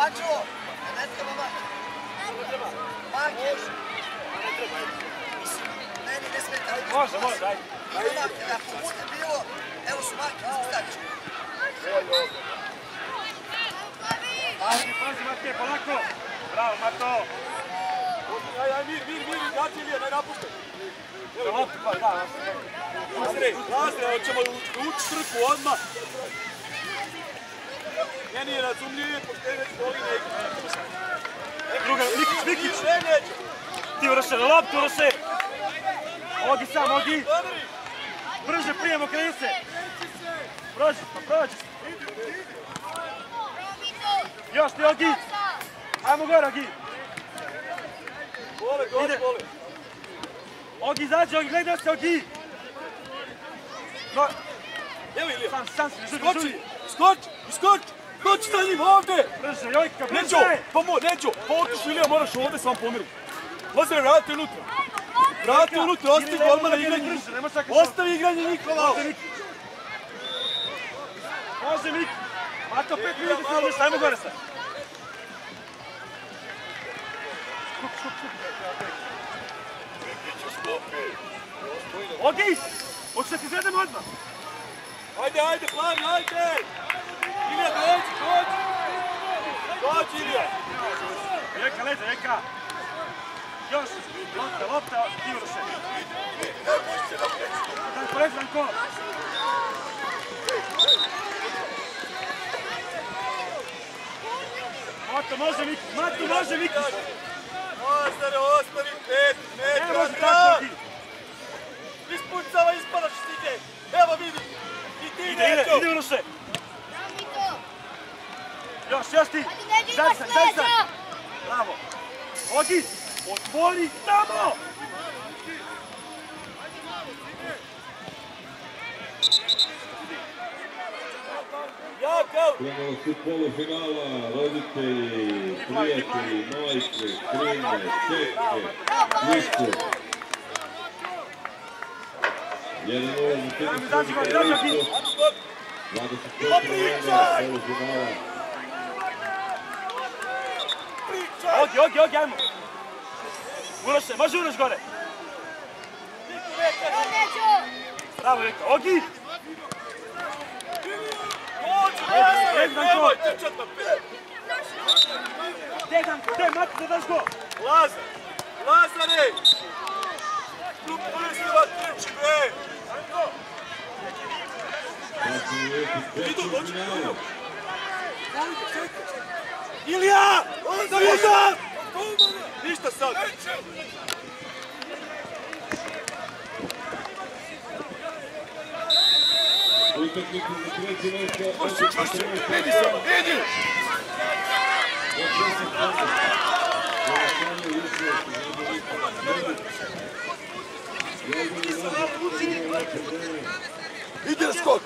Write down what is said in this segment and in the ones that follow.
Mačo, ne treba Mačo. Maki. Mislim, meni ne smeta. Može, ajde. Ako bude bilo, evo su Maki, stavit ću. Pazi, Matije, polako. Bravo, Mato. Aj, mir, gaći Ilija, ne napuštaj. Evo loptu, pa da. Lazre, hoćemo ući trku odmah. Meni je razumljivije, pošto je već boli ne igra. Druga, Mikić. Ti Uroše, na loptu, Uroše. Ogi sam, Ogi. Brže prijemo, kreni se. Prođi. Još ti, Ogi. Ajmo gore, Ogi. Vole. Ogi, izađi, Ogi, gledaj se, Ogi. Evo Ilija. Sam se, žuri. Skoči sa njim ovdje. Brže, Jojka, brže. Neću, potiš Ilija, moraš ovdje sam pomiriti. Lazare, vrati unutra. Ostavi golmana igranje. Ostavi igranje Nikola. Može, Miki. Mato, 5 minuta se odliš, ajmo gore sad. Ogi! Hoćeš da ti zvedemo odmah? Ajde, Plavi, ajde! Ilija, dođi, Ilija! Reka! Još! Lopta, ti Uroše! Danko, lez, Danko! Mato, može Miki! Lazare, ostavi 5 metra! Ne može tako, Ogi! Ispucava, ispadaš stige! Evo vidi! I ti Ide Uroše! Još ti! Zađi! Bravo! Ogi! Otvori tamo! Krenula su polufinala, roditelji, prijatelji, majke, strine, četke, listu. 1-0 za tennisku elitu, 25 polufinala. Ogi, ajmo! Uroše, može Uroš gore! Bravo, Reka, Ogi! Nemoj trčat na 5! Gdje, Mati, da daš go? Lazare! Prsiva trči, bre! Idu, Ilija! Ništa sad! Utakmicu za treće mjesto. Vidi! Ide na skok!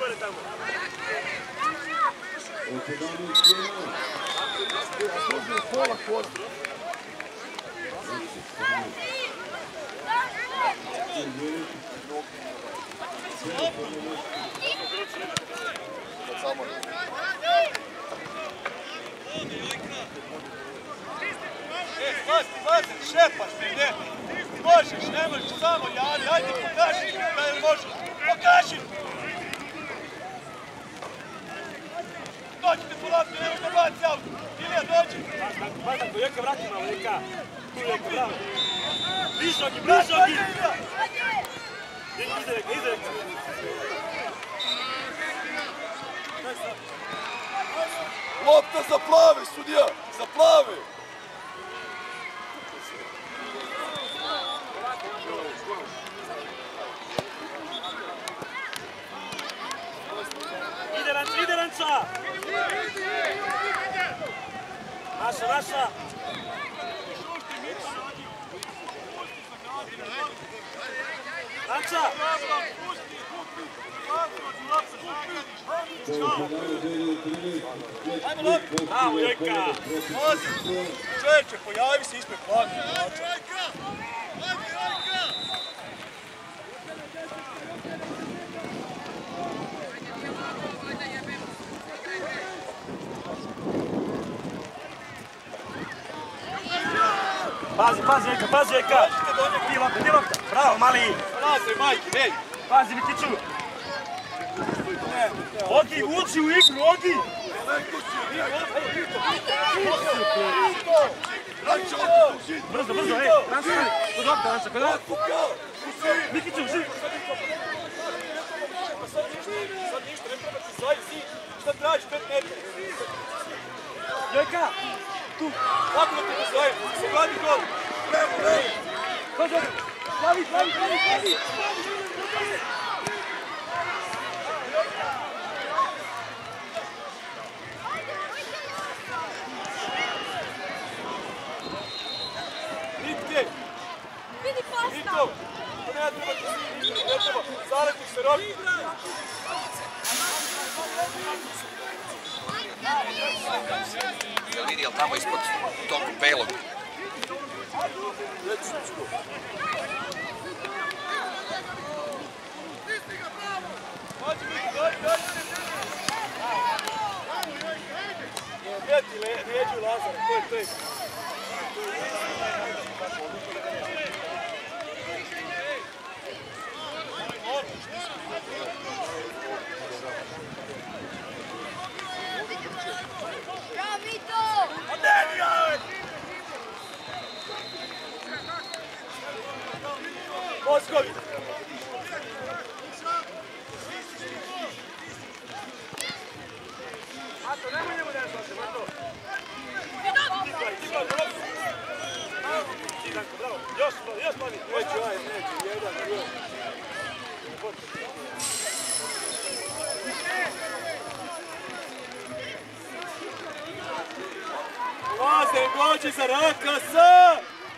Pazi, šepaš ti, ne? Možeš, ne možeš, samo javi, ajde pokaži da je možeš. Pokaži! Dođite polako, nemoj da baci auto. Ilija, dođi! Badanko, Jeka, vrati malo, Jeka. Tu Jeka, bravo. Bliže Ogi! Ide Reka. Lopta za Plave, sudija! Za Plave! Ide Ranča! Naša! Ranča! Ajmo loptu! Bravo, Jojka! Čovječe, pojavi se ispred Plave. Pazi, Eka! Di lopta! Bravo, mali! Lazaj, majke, hej! Pazi, Mikiću! Ogi, uči u igru, Ogi! Brzo, hej! Kod lopta, kod lopta! Mikiću, živi! Sad ništa, ne treba ti zaisi! Šta tražiš, 5 metara? Eka! Tu! Kako da te postavim? Se gladi gol! Levo! Dođe! Slavi! Nitke! Nito! To nema treba ti svi ništa, ne treba! Zaletnik se robi! Jel vidi, jel tamo ispod tog belog? Vjeti leđu Lazara, to je tek. Mosković! Ato, nemoj njemu nešto, Ato! Tikaj, bravo! Još mani! Neću, jedan, drugi. Ulaze, gođe za Rakasa!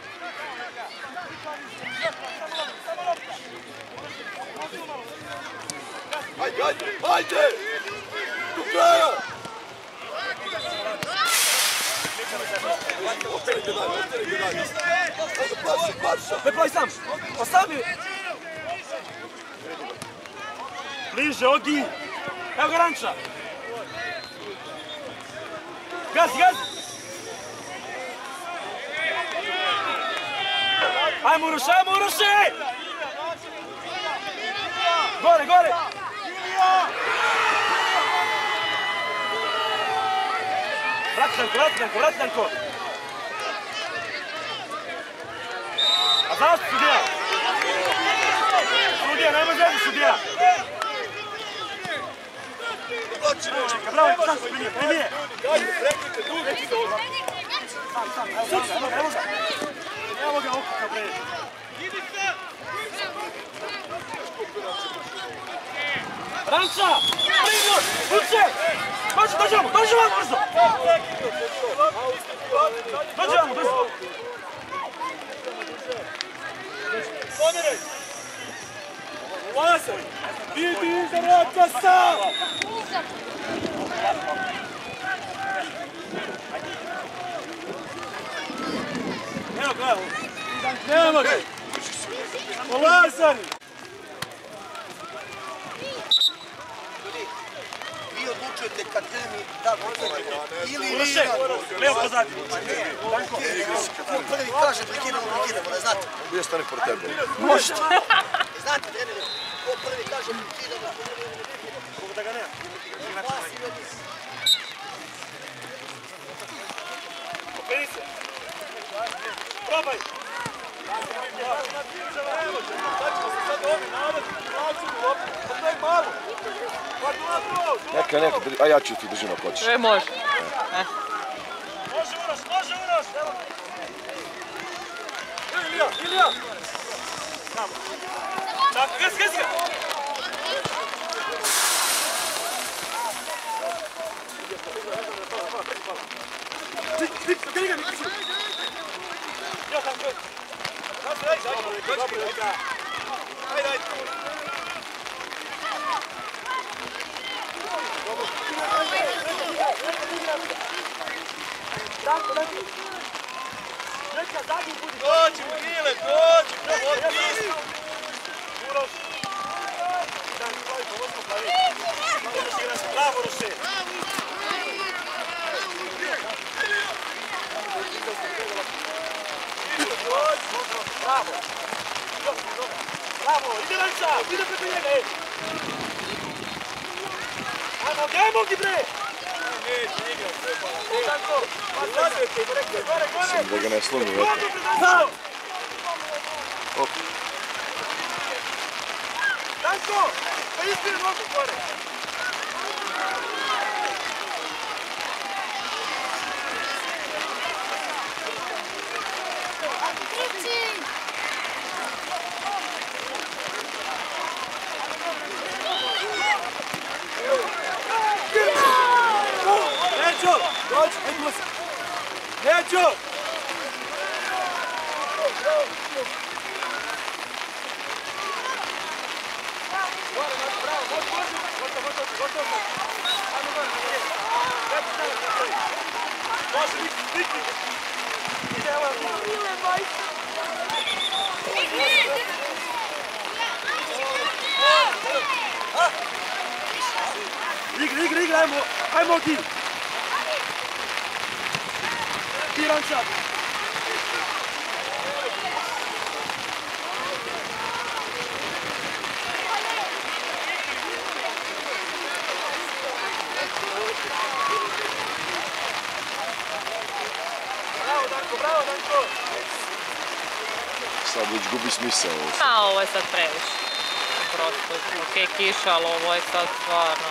Ajde! Do kraja! Ostani ga dalje! Ne pravi sam! Ostavi! Bliže, Ogi! Evo ga Ranča! Gazi! Ajmo Uroše! Gore! Vrati. A zašto sudija? Sudija, nemoj zeti sudija! Bravo, sam se primije! Evo ga okuka, bre! Ranča! Primus! Uče! Dođe vam brzo! Dođe vam brzo! Pomeraj! Lazar! Idi iza Rakasa! Evo ga, nema ga! Lazar! Vi odlučujete kad mi da gotovanje. Ili vi... Uroše! Levo pozadi! Ko prvi kaže blokiramo, da znate. Gdje stane pored tebe? Može! Znate, ne. Ko prvi kaže blokiramo, Koliko da ga nema? Operi se! Probaj! Neka, a ja ću ti držim ako hoćeš. Može. Može Uroš! Ilija! Tako, gazi ga! Gdje ga Mikiću? Ja sam gdje? Dobro, Ajde! Dođi, Mile, dođi! Uroš! Bravo, Uroše! bravo! Bravo, ide Lanca, ide preko njega, ej! Ajmo, daj mogi bre! Neće igrati, sve hvala. Ej, Danko, pa zazvijete, gore! Sam da ga ne slomi, već. Danko, pa ispiri nogu gore! Nećo! Dođi, ajmo se! Nećo! Igra, ajmo ti! Ti Lanca! Bravo, Danko! Sad već gubi smisao. A, ovo je sad previše. Prosto, ok, kiša, ali ovo je sad stvarno.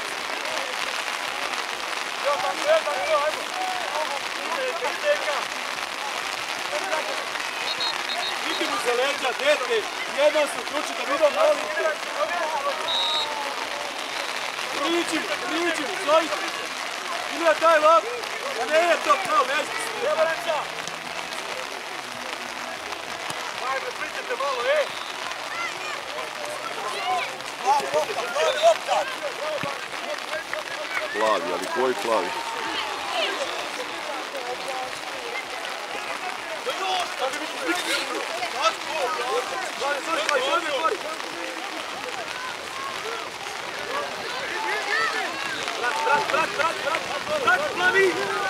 Idi mu za leđa, dete! Jednom se uključi da vidio molim te! Priči mu, zovite! Ilija daj lop! A ne je to kao vežbi se! Evo Lanca! Ajde, pričajte malo, ej! Lopta! Plavi, ali koji plavi? Brat, plavi!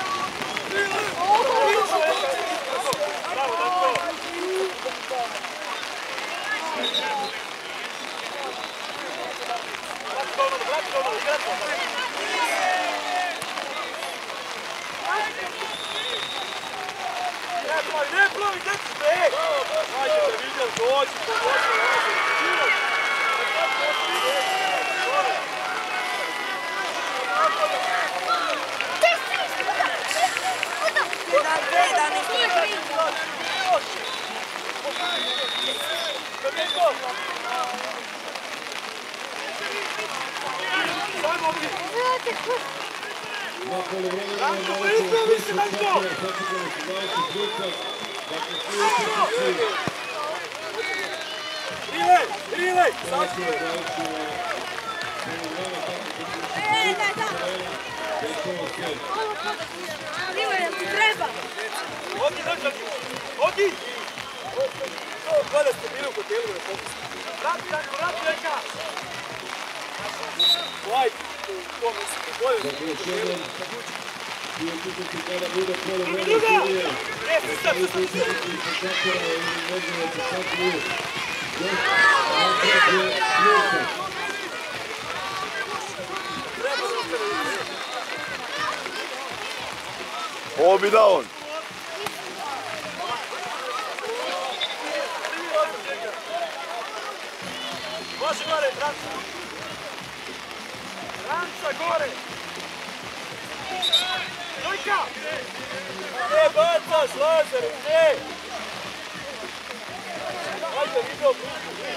Ne plavi, deci se, ej! Ajde, te vidim, dođi, Danko, pa ispravi se, Danko! Rilej! Odi! Kada ste bili u hotelu, ne popustite. Vrati, neka! Lajte, to mislite, bolje da bili u hotelu. Ovo bi dao on. Može gore, Ranca! Ranca, gore! Jojka! Ne bacaš, Lazare, ne! Ajde, vidio blizu.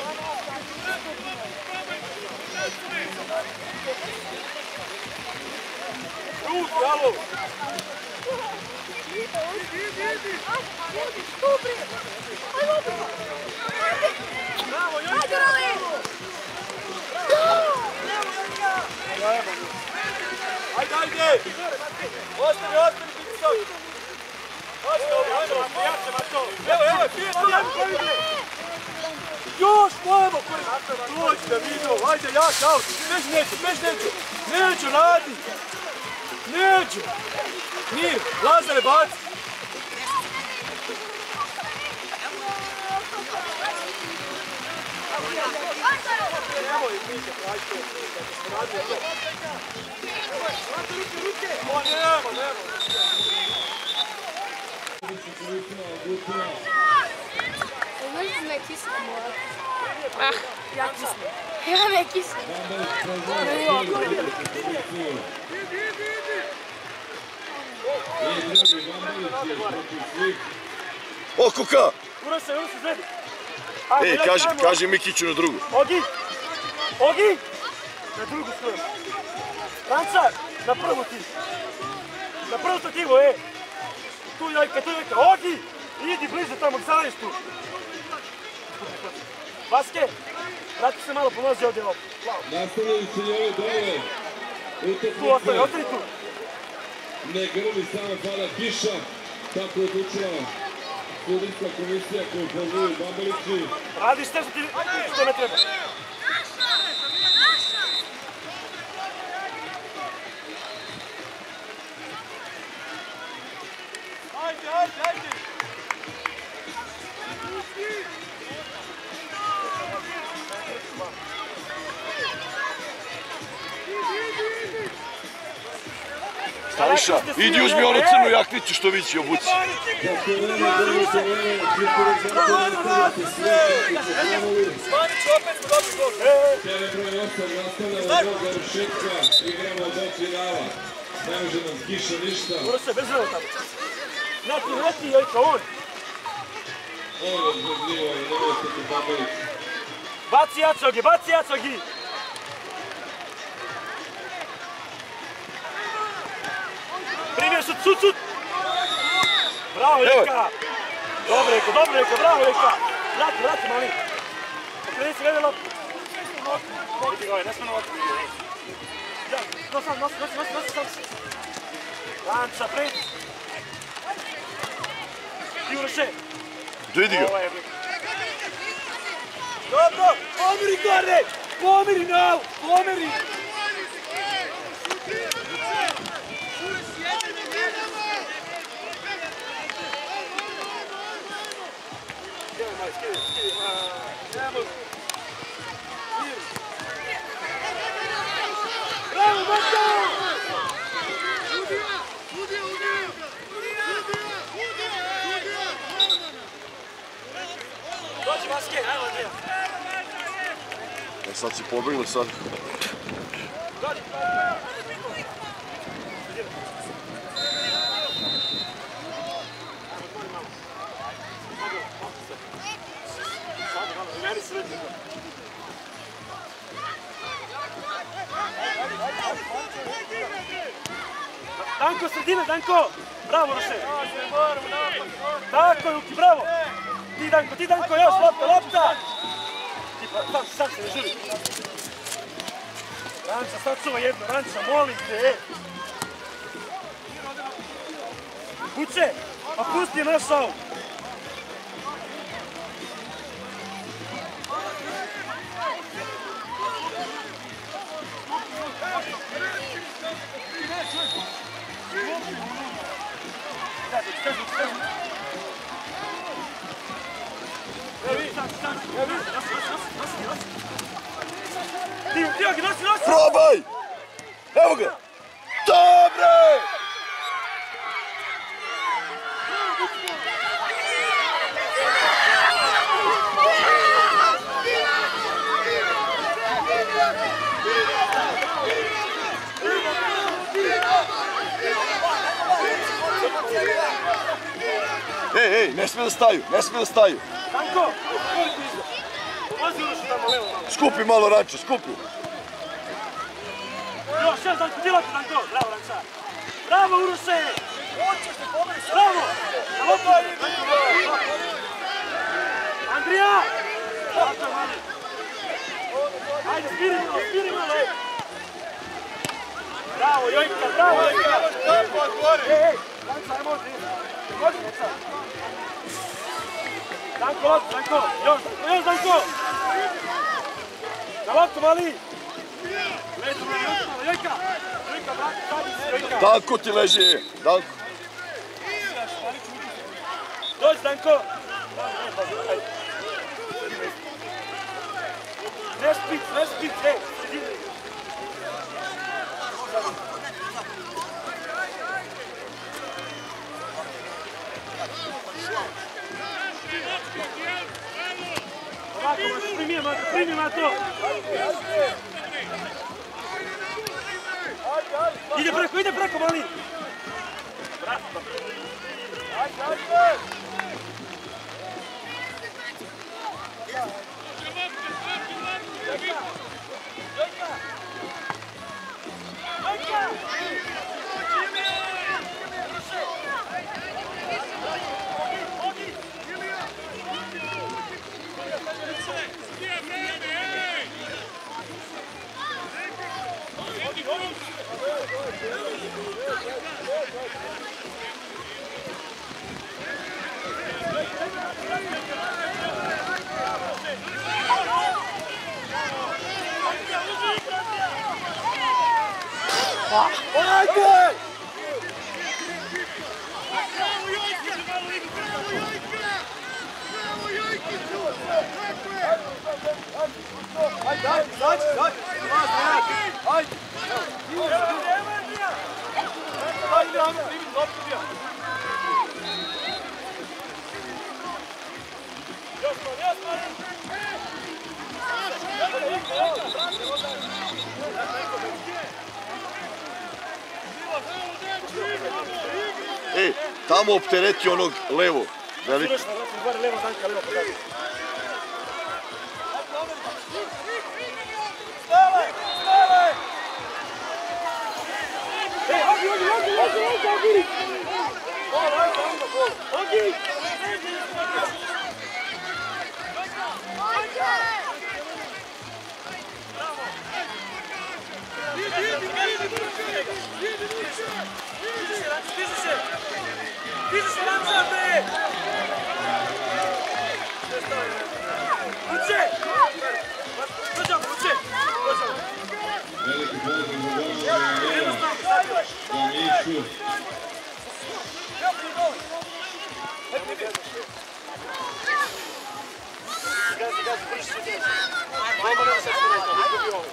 Ruk, alo! Bravo, Jojka! Ajde! Ostavi, pritisak! Ajde, jače, Marko! Evo, pijet! Još, pojemo! Dođi da vidio, ajde, jak, aut! Peš neću! Neću, radi! Neću! Mir, Lazare, baci! Nemoj, Mića, tražite, da ti smo radili to. O, nema. Možete me kisati morat. Ja kisnem. Ja ne kisnem. O, kuka! Ura se zvedi. Ej, kaži Mikiću na drugu. Ogi! Na drugu stranu. Rancar, na prvu ti. Na prvu stativu, Tu Jojka. Ogi! Idi bliže tamo k zaveštu. Vaske, vrati se malo, pomozi ovdje ovo. Nastavljajući i ove dole. Tu ostani tu. Ne grmi, samo pada kiša. Tako je odlučila sudijska komisija koju pozivaju Bambalići. Radiš sve što ne treba. Ajde! Staniša, idi uzmi onu crnu jaknicu što vići obuci. Tebe broj 8 nastavljamo od završetka, igramo od očinala. Ne može nam kiša ništa. Mora se bez vrlo tamo. Neti, Jojka, on. Ovo je zbognivo i nemojte tu Bambalić. Baci jacogi! Primjer šut! Bravo, Jojka! Dobro Jojka, bravo, Jojka! Vrati, mali! Okreni se, gleda loptu! Vidi ga, ne smijemo ovako. Nosi! Ranča, pred! I Uroše! Dojdi ga! Dobro! Pomiri, Gorne! Pomiri! Bravo, Marko! Dođi, Vaske, ajmo, Andrija. Sad si pobegli, sad. Dođi. Danko, sredina, Danko! Bravo, Roše! Tako, Juki, bravo! Ti, Danko, još, lopta! Sad se ne žuri. Ranča, sad čuva jedno, Ranča, molim te, Kuće, pa pusti naš aut! Nosi! Probaj! Evo ga! Dobre! Ej, ne smije da staju. Danko! Pazi Urošu tamo levo. Skupi malo Ranča, skupi. Još, Danko, ti loptu, Danko. Bravo, Ranča. Bravo, Uroše! Bravo! Andrija! Ajde, spiri malo, Bravo, Jojka! Ej, Ranča, ajmo ovdje. Godi, Ranča. Danko, još Danko! Na loptu, mali! Leđu, Jojka! Jojka! Danko ti leži, Danko. Dođi, Danko! Ne špic, sredini. Ovako, primi Mato. Ide preko, mali. Ajde. Tamo optereti onog levo, veliko. Diži se Ramzate! Uče! Dođamo, uče! Veliki pozdrav za Mišu. Gazi, priši se djeci. Ajmo nema se skoro, izgubi ovo.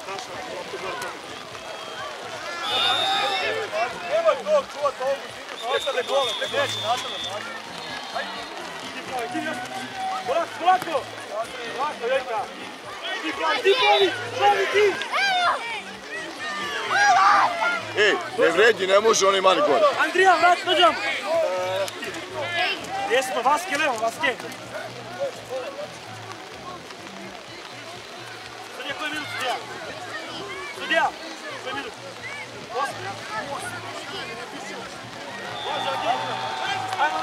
Nemoj tog čuvati ovu zinu, ostane gole, neće, nastavno. Idi polako! Polako, Jeka! Ti pravi ti! Ne vredi, ne može onaj mani gore. Andrija, vrati, dođam! Gdje smo? Vaske, levo, Vaske! Sudija, koji minut, Sudija? Sudija, koji minut? 8, ja? 8. Može, ajmo,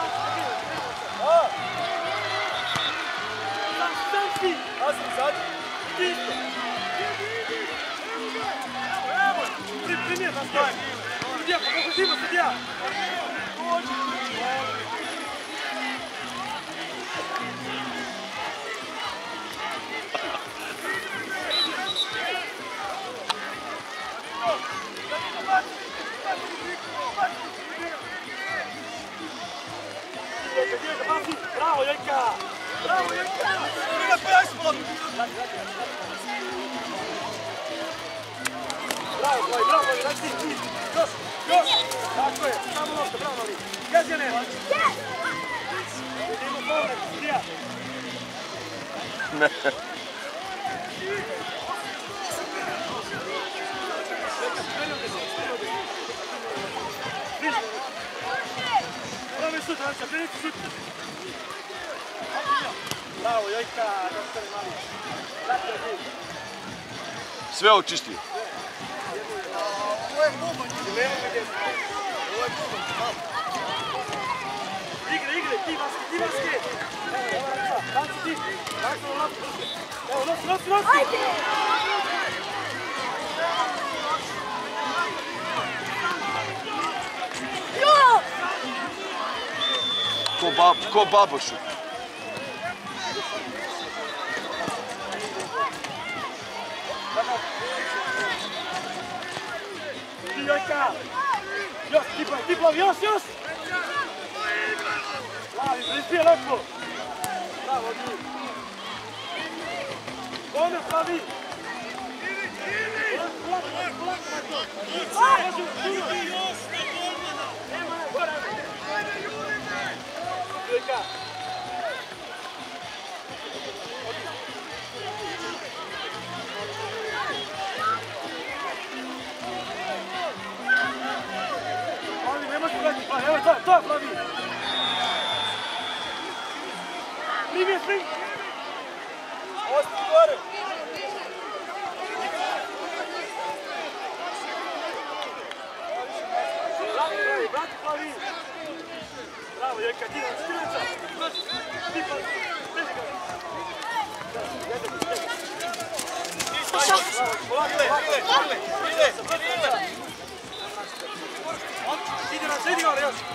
sam si! Ja sam sad. Idi isto. Evo, primi je nas dajem. Sudija, pokušimo, Sudija. Dođi. Bravo, Jeka! Bravo, Jeka! Bravo, bravo, daj ti! Još! Tako je, samo nosto, bravo, ali! Gađane! Idemo povred, Sudija! Ne. Pravi sud, Anca, krenite sud! Bravo, Jojka, doktore mali. Sve očistio. Ovo je bubanj. Ovo je bubanj, malo. Igre, ti Vaske! Evo, Anca, ti! Anca, na lapu. Evo, nosi! Ajde! Ko babošu. Jojka! Još, Tiplav, još! Slavi, prispije lepo! Bravo, Odi! Ono, Slavi! Evo, to, pravi! Primi, primi! Osti gore! Vrati pravi! Bravo, Jelka, ti nam stilenca! Ti pravi! Beži ga! Ide nas, idi gore još!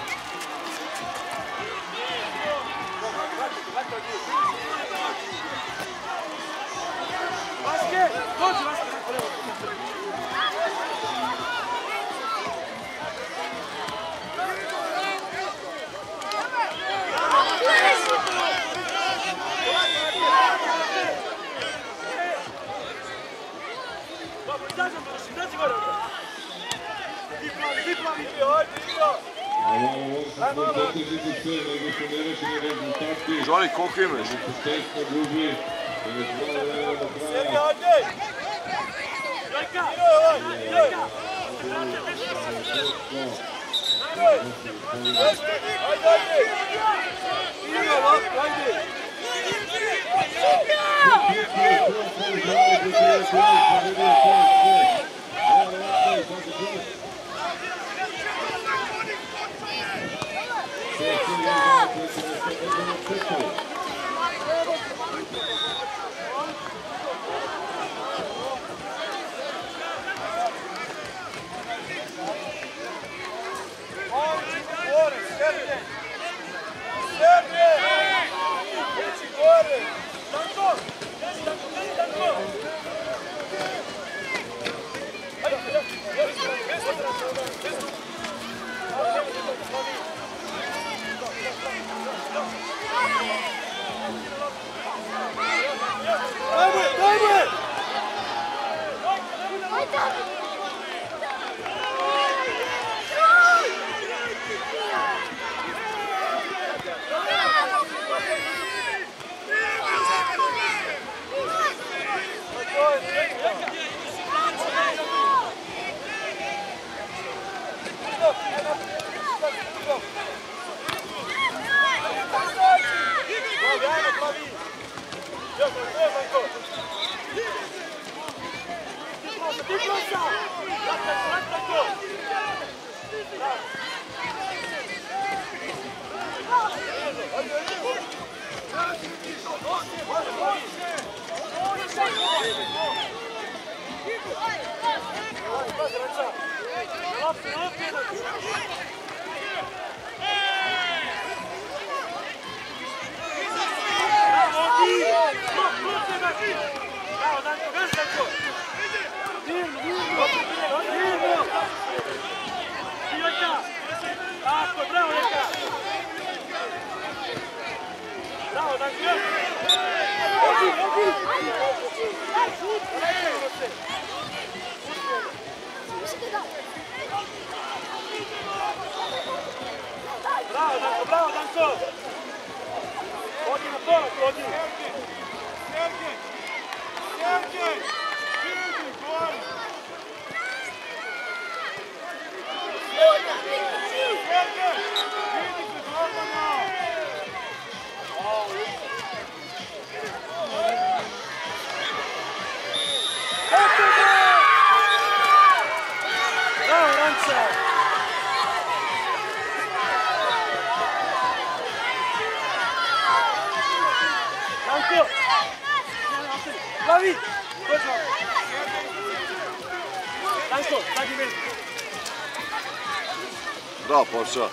Vaske! Dođi, Vaske! Dobro, izađem do ruši, izađi gore! Ti plavi, hajde, igra! Johnny, koliko imaš? Sergej, hajde! Jelka! Jelka! Hajde! Igra, Vasko, hajde! Bravo, Danko! Odi na pola, odi! Sergej! Bravo, Ranca! Danko! Plavi! Dođi vam! Danko, zadnji meni! Bravo, Porša!